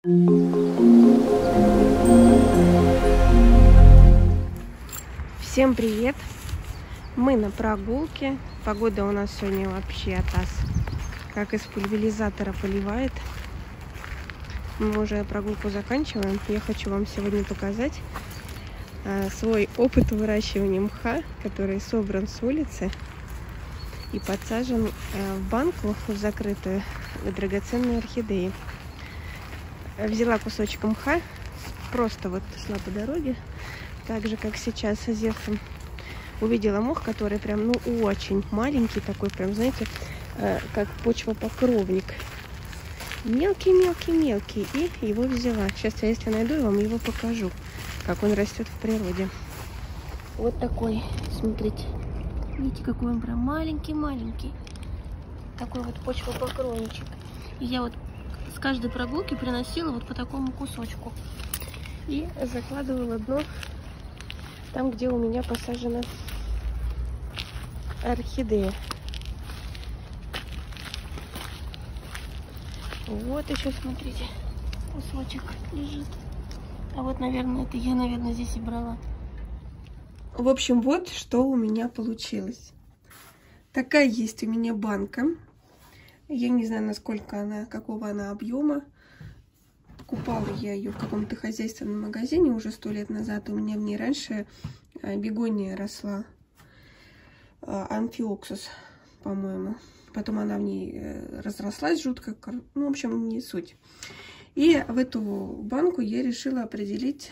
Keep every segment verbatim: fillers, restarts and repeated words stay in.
Всем привет! Мы на прогулке. Погода у нас сегодня вообще атас. Как из пульверизатора поливает. Мы уже прогулку заканчиваем. Я хочу вам сегодня показать а, свой опыт выращивания мха, который собран с улицы и подсажен а, в банку закрытую драгоценные орхидеи. Взяла кусочек мха, просто вот шла по дороге, так же как сейчас с зеркалом. Увидела мох, который прям, ну, очень маленький, такой прям, знаете, э, как почвопокровник. Мелкий-мелкий-мелкий. И его взяла. Сейчас я, если найду, я вам его покажу, как он растет в природе. Вот такой, смотрите. Видите, какой он прям маленький-маленький. Такой вот почвопокровничек. И я вот с каждой прогулки приносила вот по такому кусочку. И закладывала дно там, где у меня посажена орхидея. Вот еще, смотрите, кусочек лежит. А вот, наверное, это я, наверное, здесь и брала. В общем, вот что у меня получилось. Такая есть у меня банка. Я не знаю, насколько она, какого она объема. Покупала я ее в каком-то хозяйственном магазине уже сто лет назад. У меня в ней раньше бегония росла. Амфиоксус, по-моему. Потом она в ней разрослась жутко. Ну, в общем, не суть. И в эту банку я решила определить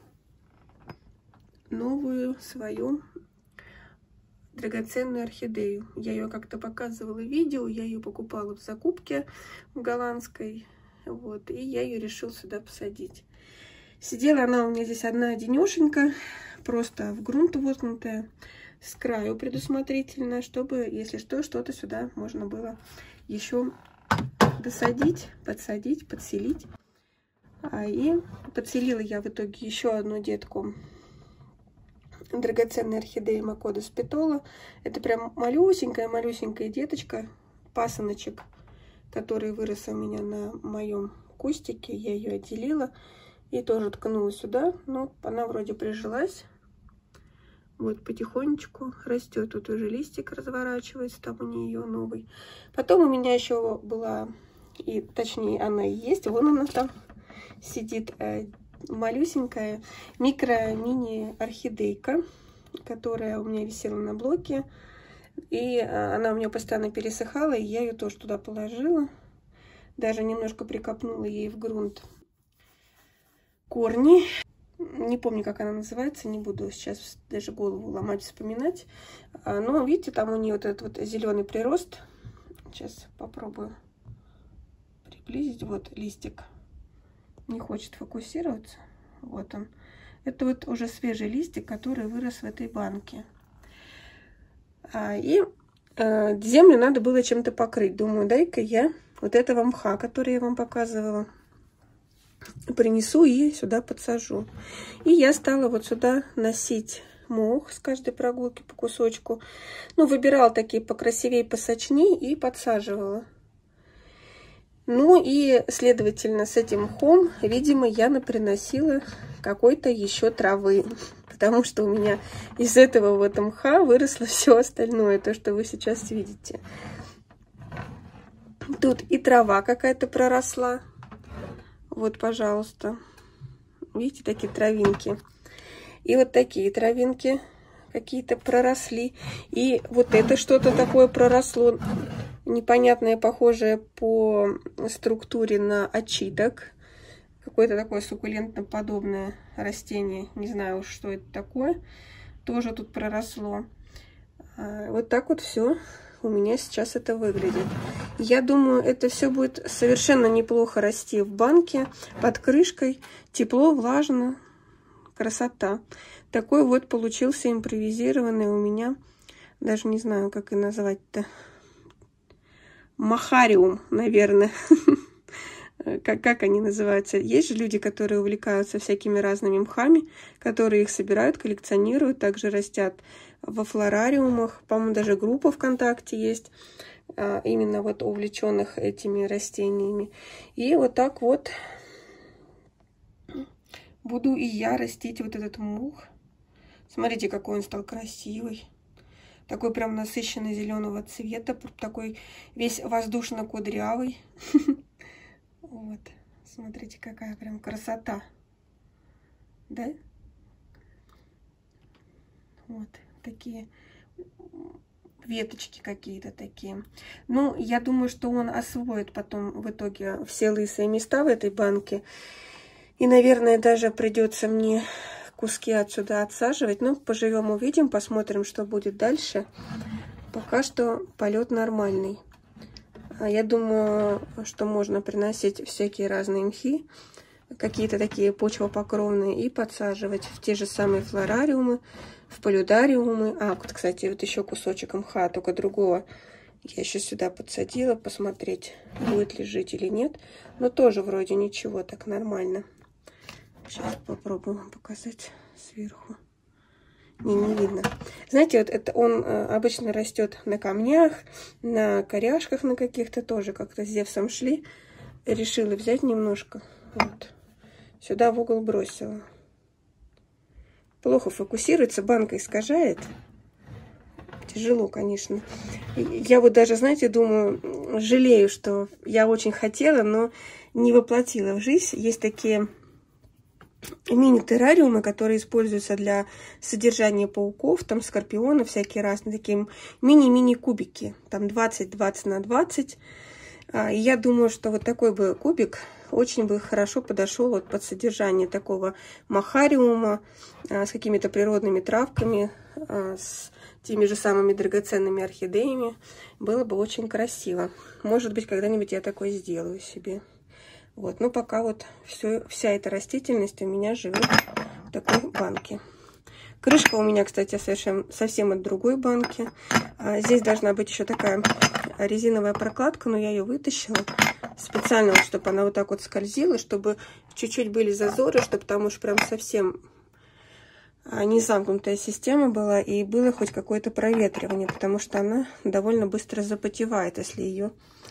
новую свою драгоценную орхидею. Я ее как-то показывала в видео. Я ее покупала в закупке в голландской. Вот, и я ее решил сюда посадить. Сидела она у меня здесь одна денешенька, просто в грунт воткнутая, с краю предусмотрительно, чтобы, если что, что-то сюда можно было еще досадить, подсадить, подселить. А, и подселила я в итоге еще одну детку драгоценной орхидеи Макодас петола. Это прям малюсенькая-малюсенькая деточка, пасыночек, который вырос у меня на моем кустике. Я ее отделила и тоже ткнула сюда. Но она вроде прижилась. Вот потихонечку растет. Тут уже листик разворачивается, там у нее новый. Потом у меня еще была, и точнее она и есть, вон она там сидит, малюсенькая микро-мини-орхидейка, которая у меня висела на блоке. И она у меня постоянно пересыхала, и я ее тоже туда положила. Даже немножко прикопнула ей в грунт корни. Не помню, как она называется, не буду сейчас даже голову ломать, вспоминать. Но видите, там у нее вот этот вот зеленый прирост. Сейчас попробую приблизить. Вот листик. Не хочет фокусироваться. Вот он. Это вот уже свежий листик, который вырос в этой банке. И э, землю надо было чем-то покрыть. Думаю, дай-ка я вот этого мха, который я вам показывала, принесу и сюда подсажу. И я стала вот сюда носить мох с каждой прогулки по кусочку. Ну, выбирала такие покрасивее, посочнее и подсаживала. Ну и, следовательно, с этим мхом, видимо, я наприносила какой-то еще травы. Потому что у меня из этого вот мха выросло все остальное, то, что вы сейчас видите. Тут и трава какая-то проросла. Вот, пожалуйста. Видите, такие травинки. И вот такие травинки какие-то проросли. И вот это что-то такое проросло. Непонятное, похожее по структуре на очиток. Какое-то такое суккулентно-подобное растение. Не знаю уж, что это такое. Тоже тут проросло. Вот так вот все у меня сейчас это выглядит. Я думаю, это все будет совершенно неплохо расти в банке, под крышкой. Тепло, влажно. Красота. Такой вот получился импровизированный у меня. Даже не знаю, как и назвать-то. Махариум, наверное. Как, как они называются? Есть же люди, которые увлекаются всякими разными мхами, которые их собирают, коллекционируют, также растят во флорариумах. По-моему, даже группа ВКонтакте есть, именно вот увлеченных этими растениями. И вот так вот буду и я растить вот этот мох. Смотрите, какой он стал красивый. Такой прям насыщенный зеленого цвета. Такой весь воздушно-кудрявый. Вот. Смотрите, какая прям красота. Да? Вот такие веточки какие-то такие. Ну, я думаю, что он освоит потом в итоге все лысые места в этой банке. И, наверное, даже придется мне куски отсюда отсаживать. Ну, поживем, увидим, посмотрим, что будет дальше. Пока что полет нормальный. Я думаю, что можно приносить всякие разные мхи, какие-то такие почвопокровные, и подсаживать в те же самые флорариумы, в полюдариумы. А, вот, кстати, вот еще кусочек мха, только другого. Я еще сюда подсадила, посмотреть, будет ли жить или нет. Но тоже вроде ничего, так нормально. Сейчас попробуем вам показать сверху. Не, не видно. Знаете, вот это он обычно растет на камнях, на коряшках на каких-то тоже. Как-то с Зевсом шли. Решила взять немножко. Вот. Сюда в угол бросила. Плохо фокусируется, банка искажает. Тяжело, конечно. Я вот даже, знаете, думаю, жалею, что я очень хотела, но не воплотила в жизнь. Есть такие мини-террариумы, которые используются для содержания пауков, там скорпионов, всякие разные, такие мини-мини кубики, там двадцать-двадцать на двадцать. И я думаю, что вот такой бы кубик очень бы хорошо подошел вот под содержание такого махариума с какими-то природными травками, с теми же самыми драгоценными орхидеями. Было бы очень красиво. Может быть, когда-нибудь я такое сделаю себе. Вот, ну пока вот все, вся эта растительность у меня живет в такой банке. Крышка у меня, кстати, совершенно, совсем от другой банки. А здесь должна быть еще такая резиновая прокладка, но я ее вытащила специально, вот, чтобы она вот так вот скользила, чтобы чуть-чуть были зазоры, чтобы там уж прям совсем не замкнутая система была, и было хоть какое-то проветривание, потому что она довольно быстро запотевает, если ее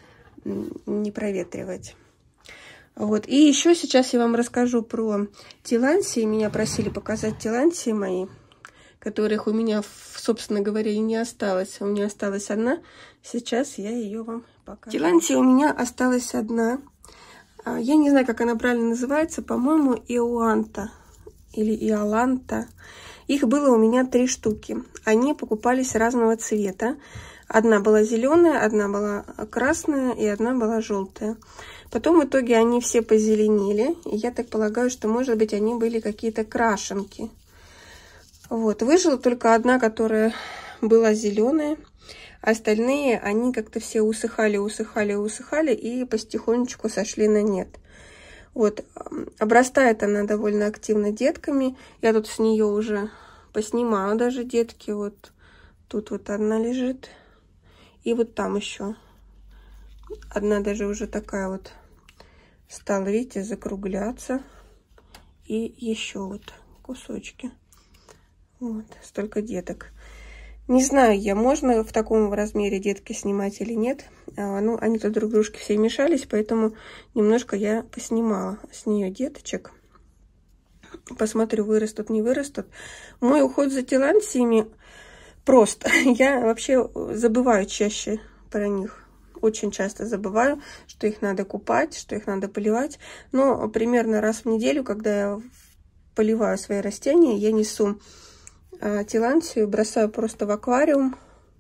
не проветривать. Вот. И еще сейчас я вам расскажу про тилансии. Меня просили показать тилансии мои, которых у меня, собственно говоря, и не осталось. У меня осталась одна. Сейчас я ее вам покажу. Тилансия у меня осталась одна. Я не знаю, как она правильно называется. По-моему, иоанта или иоланта. Их было у меня три штуки. Они покупались разного цвета. Одна была зеленая, одна была красная и одна была желтая. Потом в итоге они все позеленели. И я так полагаю, что, может быть, они были какие-то крашенки. Вот. Выжила только одна, которая была зеленая. Остальные, они как-то все усыхали, усыхали, усыхали и потихонечку сошли на нет. Вот. Обрастает она довольно активно детками. Я тут с нее уже поснимала даже детки. Вот тут вот одна лежит. И вот там еще одна даже уже такая вот стала, видите, закругляться. И еще вот кусочки. Вот, столько деток. Не знаю я, можно в таком размере детки снимать или нет. А, ну, они тут друг дружке все мешались, поэтому немножко я поснимала с нее деточек. Посмотрю, вырастут, не вырастут. Мой уход за тилансиями просто. Я вообще забываю чаще про них. Очень часто забываю, что их надо купать, что их надо поливать. Но примерно раз в неделю, когда я поливаю свои растения, я несу а, тилансию, бросаю просто в аквариум.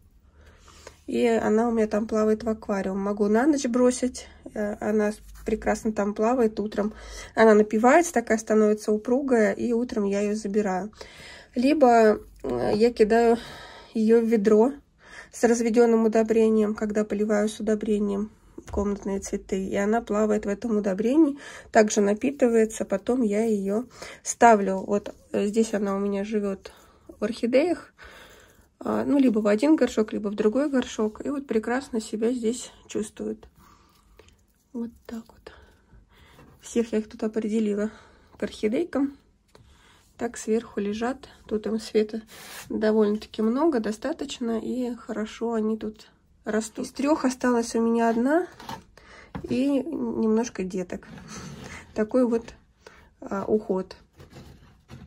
И она у меня там плавает в аквариум. Могу на ночь бросить. Она прекрасно там плавает утром. Она напивается, такая становится упругая. И утром я ее забираю. Либо я кидаю ее в ведро с разведенным удобрением, когда поливаю с удобрением комнатные цветы. И она плавает в этом удобрении, также напитывается. Потом я ее ставлю. Вот здесь она у меня живет в орхидеях. Ну, либо в один горшок, либо в другой горшок. И вот прекрасно себя здесь чувствует. Вот так вот. Всех я их тут определила к орхидейкам. Так сверху лежат. Тут им света довольно-таки много, достаточно. И хорошо они тут растут. Из трех осталась у меня одна. И немножко деток. Такой вот а, уход.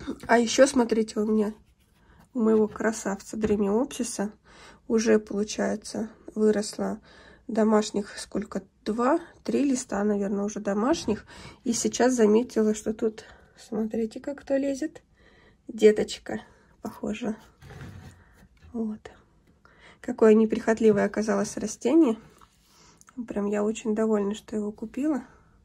А еще, смотрите, у меня, у моего красавца Дремиопсиса уже, получается, выросло домашних сколько? Два, три листа, наверное, уже домашних. И сейчас заметила, что тут, смотрите, как кто лезет. Деточка, похоже. Вот. Какое неприхотливое оказалось растение. Прям я очень довольна, что его купила.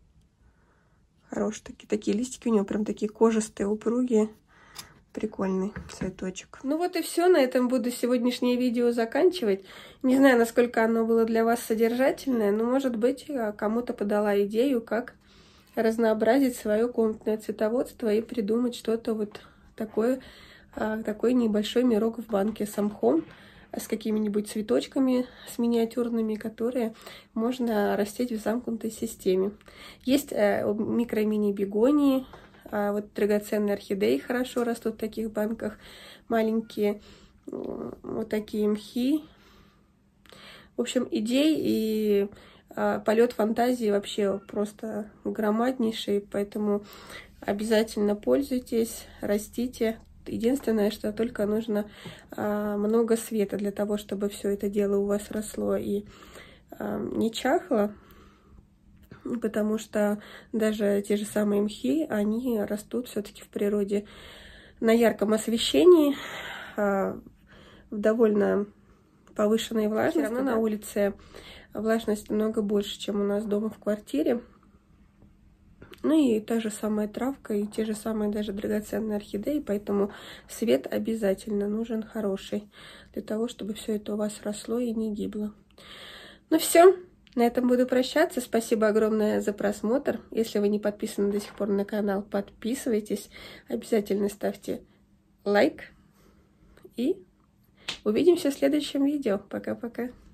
Хорошие такие, такие листики у него, прям такие кожистые, упругие. Прикольный цветочек. Ну вот и все. На этом буду сегодняшнее видео заканчивать. Не знаю, насколько оно было для вас содержательное, но, может быть, кому-то подала идею, как разнообразить свое комнатное цветоводство и придумать что-то вот такое, такой небольшой мирок в банке с мхом, с какими-нибудь цветочками, с миниатюрными, которые можно растить в замкнутой системе. Есть микро-мини-бегонии. А вот драгоценные орхидеи хорошо растут в таких банках. Маленькие вот такие мхи. В общем, идей и а, полет фантазии вообще просто громаднейший. Поэтому обязательно пользуйтесь, растите. Единственное, что только нужно а, много света для того, чтобы все это дело у вас росло и а, не чахло. Потому что даже те же самые мхи, они растут все-таки в природе на ярком освещении, в довольно повышенной влажности. Все равно да? На улице влажность много больше, чем у нас дома в квартире. Ну и та же самая травка, и те же самые даже драгоценные орхидеи, поэтому свет обязательно нужен хороший, для того, чтобы все это у вас росло и не гибло. Ну все. На этом буду прощаться. Спасибо огромное за просмотр. Если вы не подписаны до сих пор на канал, подписывайтесь. Обязательно ставьте лайк. И увидимся в следующем видео. Пока-пока.